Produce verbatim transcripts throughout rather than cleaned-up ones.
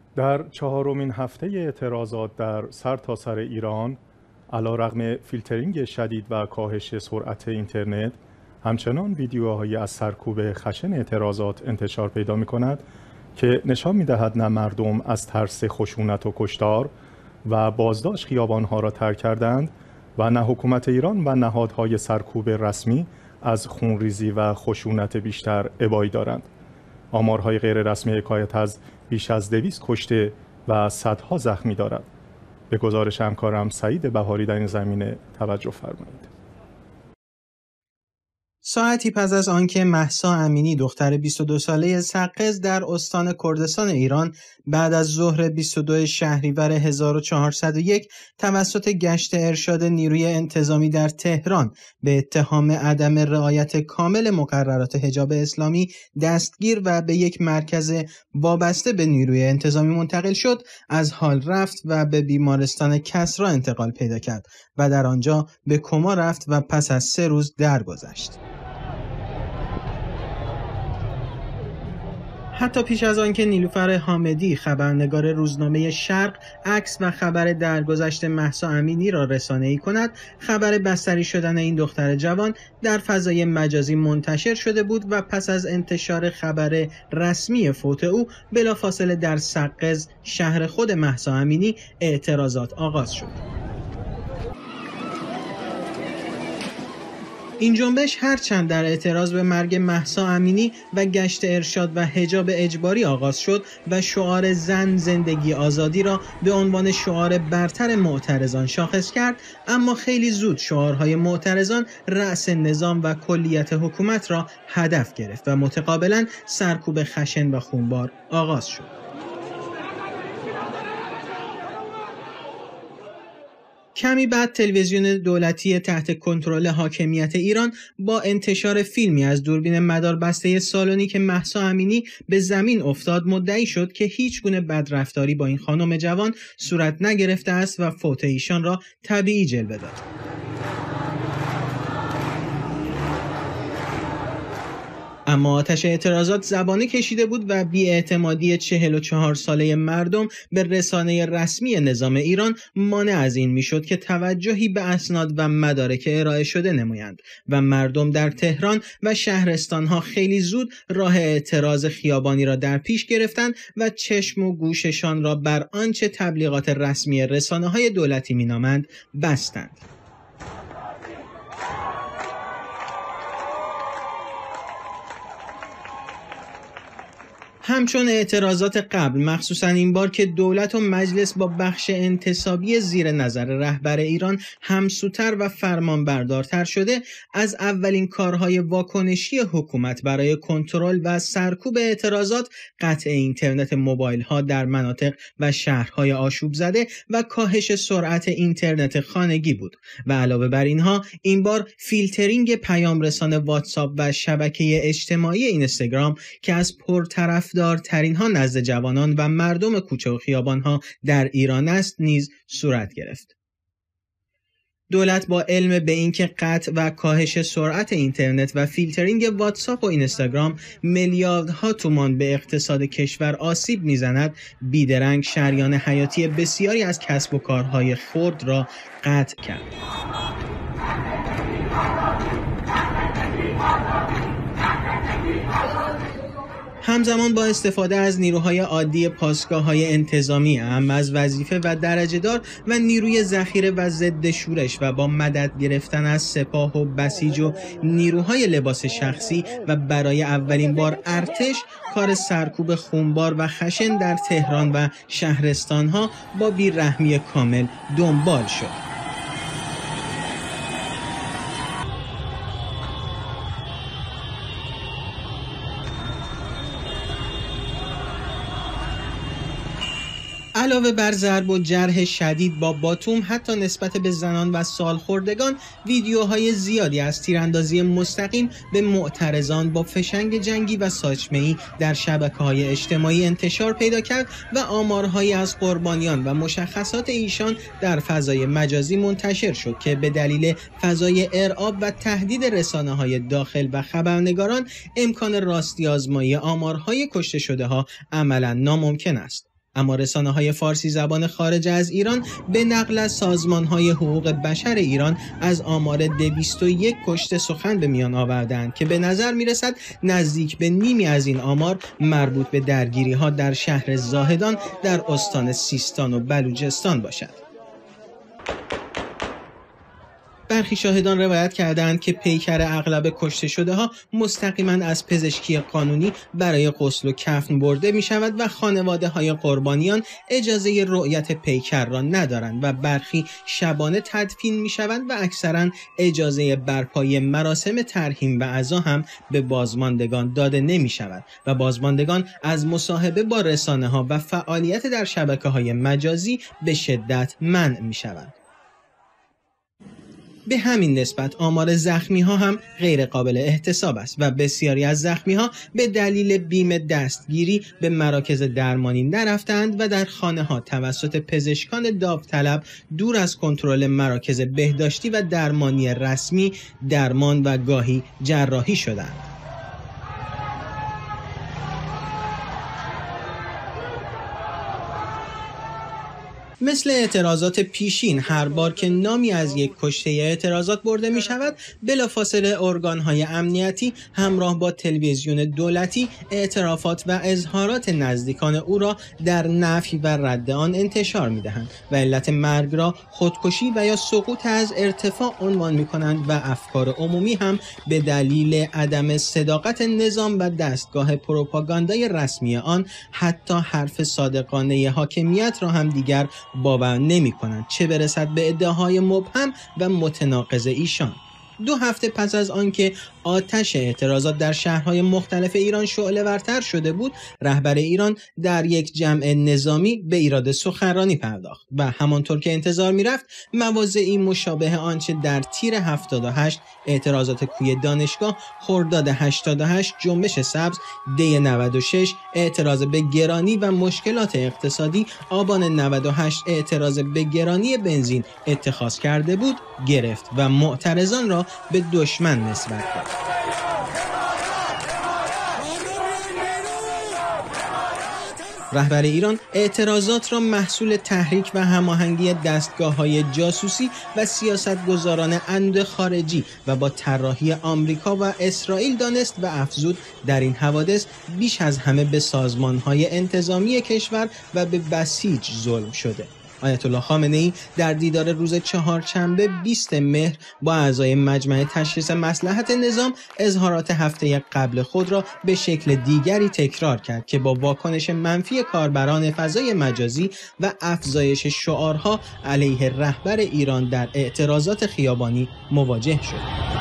در چهارمین هفته اعتراضات در سرتاسر ایران، علیرغم فیلترینگ شدید و کاهش سرعت اینترنت، همچنان ویدیوهایی از سرکوب خشن اعتراضات انتشار پیدا می‌کند که نشان می‌دهد نه مردم از ترس خشونت و کشتار و بازداشت خیابان‌ها را ترک کردند و نه حکومت ایران و نهادهای سرکوب رسمی از خونریزی و خشونت بیشتر ابایی دارند. آمارهای غیر رسمی حکایت از بیش از دویست کشته و صدها زخمی دارد. به گزارش همکارم سعید بهاری در این زمینه توجه فرمایید. ساعتی پس از آنکه مهسا امینی دختر بیست و دو ساله سقز در استان کردستان ایران بعد از ظهر بیست و دوم شهریور هزار و چهارصد و یک توسط گشت ارشاد نیروی انتظامی در تهران به اتهام عدم رعایت کامل مقررات حجاب اسلامی دستگیر و به یک مرکز وابسته به نیروی انتظامی منتقل شد، از حال رفت و به بیمارستان کسری انتقال پیدا کرد و در آنجا به کما رفت و پس از سه روز درگذشت. حتی پیش از آنکه نیلوفر حامدی خبرنگار روزنامه شرق عکس و خبر درگذشت مهسا امینی را رسانه‌ای کند، خبر بستری شدن این دختر جوان در فضای مجازی منتشر شده بود و پس از انتشار خبر رسمی فوت او بلافاصله در سقز، شهر خود مهسا امینی، اعتراضات آغاز شد. این جنبش هرچند در اعتراض به مرگ مهسا امینی و گشت ارشاد و حجاب اجباری آغاز شد و شعار زن زندگی آزادی را به عنوان شعار برتر معترضان شاخص کرد، اما خیلی زود شعارهای معترضان رأس نظام و کلیت حکومت را هدف گرفت و متقابلا سرکوب خشن و خونبار آغاز شد. کمی بعد تلویزیون دولتی تحت کنترل حاکمیت ایران با انتشار فیلمی از دوربین مداربسته سالونی که مهسا امینی به زمین افتاد مدعی شد که هیچ گونه بدرفتاری با این خانم جوان صورت نگرفته است و فوت ایشان را طبیعی جلوه داد. اما آتش اعتراضات زبانه کشیده بود و بی‌اعتمادی چهل و چهار ساله مردم به رسانه رسمی نظام ایران مانع از این میشد که توجهی به اسناد و مدارک ارائه شده نمایند و مردم در تهران و شهرستانها خیلی زود راه اعتراض خیابانی را در پیش گرفتند و چشم و گوششان را بر آنچه تبلیغات رسمی رسانه‌های دولتی مینامند بستند. همچون اعتراضات قبل، مخصوصا این بار که دولت و مجلس با بخش انتصابی زیر نظر رهبر ایران همسوتر و فرمانبردارتر شده، از اولین کارهای واکنشی حکومت برای کنترل و سرکوب اعتراضات قطع اینترنت موبایل ها در مناطق و شهرهای آشوب زده و کاهش سرعت اینترنت خانگی بود و علاوه بر اینها این بار فیلترینگ پیام رسان واتساپ و شبکه اجتماعی اینستاگرام که از پرطرف دارترین ها نزد جوانان و مردم کوچه و خیابان ها در ایران است نیز صورت گرفت. دولت با علم به اینکه قطع و کاهش سرعت اینترنت و فیلترینگ واتساپ و اینستاگرام میلیاردها تومان به اقتصاد کشور آسیب میزند، بیدرنگ شریان حیاتی بسیاری از کسب و کارهای خرد را قطع کرد. همزمان با استفاده از نیروهای عادی پاسگاه‌های انتظامی اهم از وظیفه و درجه دار و نیروی ذخیره و ضد شورش و با مدد گرفتن از سپاه و بسیج و نیروهای لباس شخصی و برای اولین بار ارتش، کار سرکوب خونبار و خشن در تهران و شهرستانها با بی‌رحمی کامل دنبال شد. علاوه بر ضرب و جرح شدید با باتوم حتی نسبت به زنان و سالخوردگان، ویدیوهای زیادی از تیراندازی مستقیم به معترضان با فشنگ جنگی و ساچمه‌ای در شبکه‌های اجتماعی انتشار پیدا کرد و آمارهایی از قربانیان و مشخصات ایشان در فضای مجازی منتشر شد که به دلیل فضای ارعاب و تهدید رسانه‌های داخل و خبرنگاران امکان راستی آزمایی آمارهای کشته شده ها عملاً ناممکن است. اما رسانه‌های فارسی زبان خارج از ایران به نقل از سازمان‌های حقوق بشر ایران از آمار دویست و یک کشته سخن به میان آوردند که به نظر می‌رسد نزدیک به نیمی از این آمار مربوط به درگیری‌ها در شهر زاهدان در استان سیستان و بلوچستان باشد. برخی شاهدان روایت کردند که پیکر اغلب کشته شده ها مستقیما از پزشکی قانونی برای غسل و کفن برده می شود و خانواده های قربانیان اجازه رؤیت پیکر را ندارند و برخی شبانه تدفین می شوند و اکثرا اجازه برپایی مراسم ترحیم و عزا هم به بازماندگان داده نمی شود و بازماندگان از مصاحبه با رسانه ها و فعالیت در شبکه های مجازی به شدت منع می شوند. به همین نسبت آمار زخمی ها هم غیر قابل احتساب است و بسیاری از زخمی ها به دلیل بیم دستگیری به مراکز درمانی نرفتند و در خانه ها توسط پزشکان داوطلب دور از کنترل مراکز بهداشتی و درمانی رسمی درمان و گاهی جراحی شدند. مثل اعتراضات پیشین هر بار که نامی از یک کشته اعتراضات برده می شود بلافاصله ارگان‌های امنیتی همراه با تلویزیون دولتی اعترافات و اظهارات نزدیکان او را در نفی و رد آن انتشار می دهند و علت مرگ را خودکشی و یا سقوط از ارتفاع عنوان می کنند و افکار عمومی هم به دلیل عدم صداقت نظام و دستگاه پروپاگاندای رسمی آن حتی حرف صادقانه حاکمیت را هم دیگر باور نمی کنند، چه برسد به ادعاهای مبهم و متناقض ایشان. دو هفته پس از آنکه آتش اعتراضات در شهرهای مختلف ایران شعله ورتر شده بود، رهبر ایران در یک جمع نظامی به ایراد سخنرانی پرداخت و همانطور که انتظار می‌رفت مواضعی مشابه آنچه در تیر هفتاد و هشت اعتراضات کوی دانشگاه، خرداد هشتاد و هشت جنبش سبز، دی نود و شش اعتراض به گرانی و مشکلات اقتصادی، آبان نود و هشت اعتراض به گرانی بنزین اتخاذ کرده بود گرفت و معترضان را به دشمن نسبت داد. رهبر ایران اعتراضات را محصول تحریک و هماهنگی دستگاه‌های جاسوسی و سیاستگزاران اندوه خارجی و با طراحی آمریکا و اسرائیل دانست و افزود در این حوادث بیش از همه به سازمان‌های انتظامی کشور و به بسیج ظلم شده. آیت الله خامنه‌ای در دیدار روز چهارشنبه بیست مهر با اعضای مجمع تشخیص مصلحت نظام اظهارات هفته قبل خود را به شکل دیگری تکرار کرد که با واکنش منفی کاربران فضای مجازی و افزایش شعارها علیه رهبر ایران در اعتراضات خیابانی مواجه شد.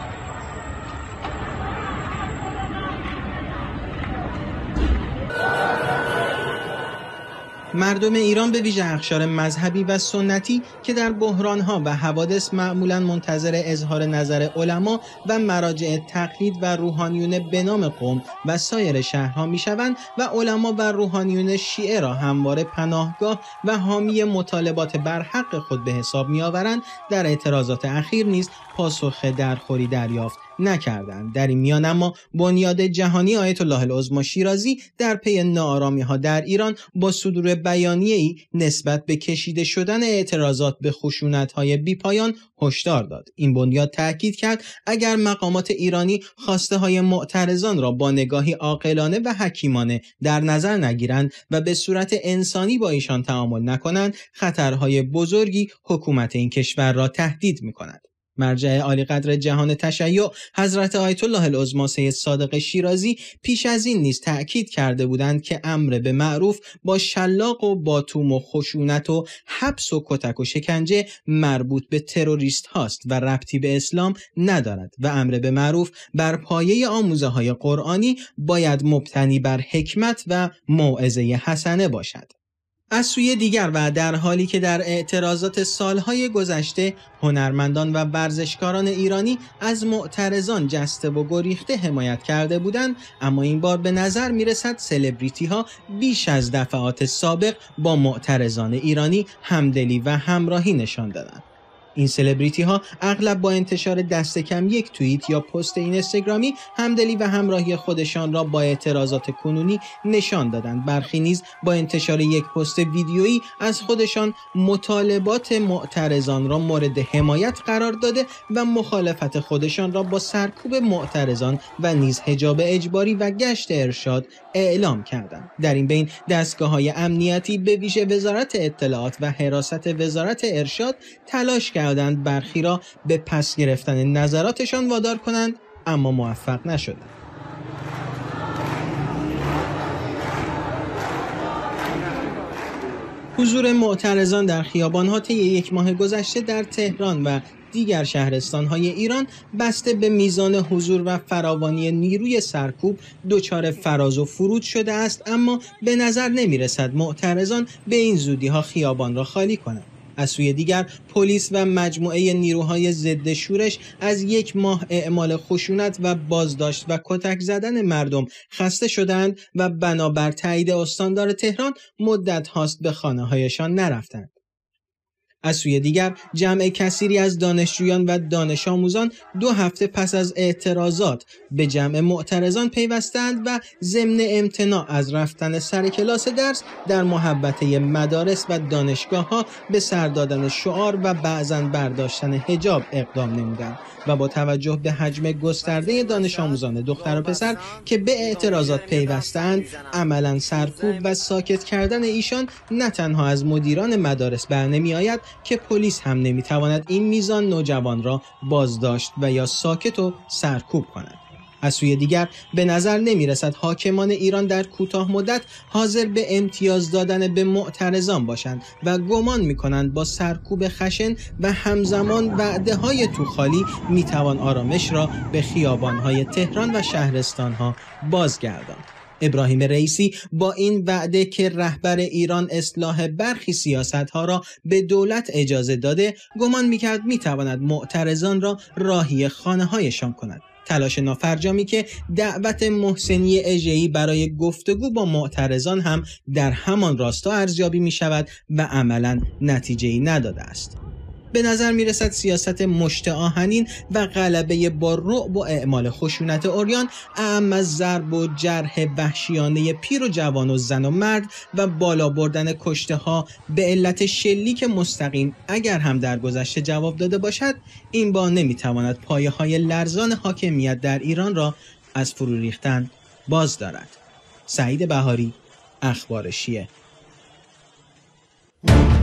مردم ایران به ویژه اقشار مذهبی و سنتی که در بحران‌ها و حوادث معمولاً منتظر اظهار نظر علما و مراجع تقلید و روحانیون به نام قم و سایر شهرها می‌شوند و علما و روحانیون شیعه را همواره پناهگاه و حامی مطالبات برحق خود به حساب می‌آورند، در اعتراضات اخیر نیز پاسخ درخوری دریافت نکردند. در این میان اما بنیاد جهانی آیت الله العظمی شیرازی در پی ناآرامی‌ها در ایران با صدور بیانیه‌ای نسبت به کشیده شدن اعتراضات به خشونت‌های بی‌پایان هشدار داد. این بنیاد تاکید کرد اگر مقامات ایرانی خواسته‌های معترضان را با نگاهی عاقلانه و حکیمانه در نظر نگیرند و به صورت انسانی با ایشان تعامل نکنند، خطرهای بزرگی حکومت این کشور را تهدید می‌کند. مرجع عالی قدر جهان تشیع حضرت آیت الله العظمی سید صادق شیرازی پیش از این نیز تأکید کرده بودند که امر به معروف با شلاق و باتوم و خشونت و حبس و کتک و شکنجه مربوط به تروریست هاست و ربطی به اسلام ندارد و امر به معروف بر پایه آموزه های قرآنی باید مبتنی بر حکمت و موعظه حسنه باشد. از سوی دیگر و در حالی که در اعتراضات سالهای گذشته هنرمندان و ورزشکاران ایرانی از معترضان جسته و گریخته حمایت کرده بودند، اما این بار به نظر میرسد سلبریتی ها بیش از دفعات سابق با معترضان ایرانی همدلی و همراهی نشان دادند. این سلبریتی ها اغلب با انتشار دست کم یک توییت یا پست اینستاگرامی همدلی و همراهی خودشان را با اعتراضات کنونی نشان دادند. برخی نیز با انتشار یک پست ویدیویی از خودشان مطالبات معترضان را مورد حمایت قرار داده و مخالفت خودشان را با سرکوب معترضان و نیز حجاب اجباری و گشت ارشاد اعلام کردند. در این بین دستگاه‌های امنیتی به ویژه وزارت اطلاعات و حراست وزارت ارشاد تلاش کردند برخی را به پس گرفتن نظراتشان وادار کنند، اما موفق نشدند. حضور معترضان در خیابان‌ها طی یک ماه گذشته در تهران و دیگر شهرستان‌های ایران بسته به میزان حضور و فراوانی نیروی سرکوب دچار فراز و فرود شده است، اما به نظر نمی‌رسد معترضان به این زودی‌ها خیابان را خالی کنند. از سوی دیگر پلیس و مجموعه نیروهای ضد شورش از یک ماه اعمال خشونت و بازداشت و کتک زدن مردم خسته شدند و بنابر تایید استاندار تهران مدت هاست به خانه‌هایشان نرفتند. از سوی دیگر جمع کثیری از دانشجویان و دانش آموزان دو هفته پس از اعتراضات به جمع معترضان پیوستند و ضمن امتناع از رفتن سر کلاس درس در محوطه مدارس و دانشگاه‌ها به سر دادن شعار و بعضاً برداشتن حجاب اقدام نمودند و با توجه به حجم گسترده دانش آموزان دختر و پسر که به اعتراضات پیوستند، عملاً سرکوب و ساکت کردن ایشان نه تنها از مدیران مدارس برنمی آید که پلیس هم نمیتواند این میزان نوجوان را بازداشت و یا ساکت و سرکوب کند. از سوی دیگر به نظر نمی رسد حاکمان ایران در کوتاه مدت حاضر به امتیاز دادن به معترضان باشند و گمان می کنند با سرکوب خشن و همزمان وعده های توخالی می توان آرامش را به خیابان های تهران و شهرستان ها بازگرداند. ابراهیم رئیسی با این وعده که رهبر ایران اصلاح برخی سیاست‌ها را به دولت اجازه داده، گمان می‌کرد می‌تواند معترضان را راهی خانه‌هایشان کند. تلاش نافرجامی که دعوت محسنی اژه‌ای برای گفتگو با معترضان هم در همان راستا ارزیابی می‌شود و عملاً نتیجه‌ای نداده است. به نظر می رسد سیاست مشت آهنین و غلبه با رعب و اعمال خشونت عریان اعم از ضرب و جرح وحشیانه پیر و جوان و زن و مرد و بالا بردن کشته ها به علت شلیک مستقیم اگر هم در گذشته جواب داده باشد، این با نمی تواند پایه های لرزان حاکمیت در ایران را از فرو ریختن باز دارد. سعید بهاری، اخبار شیعه.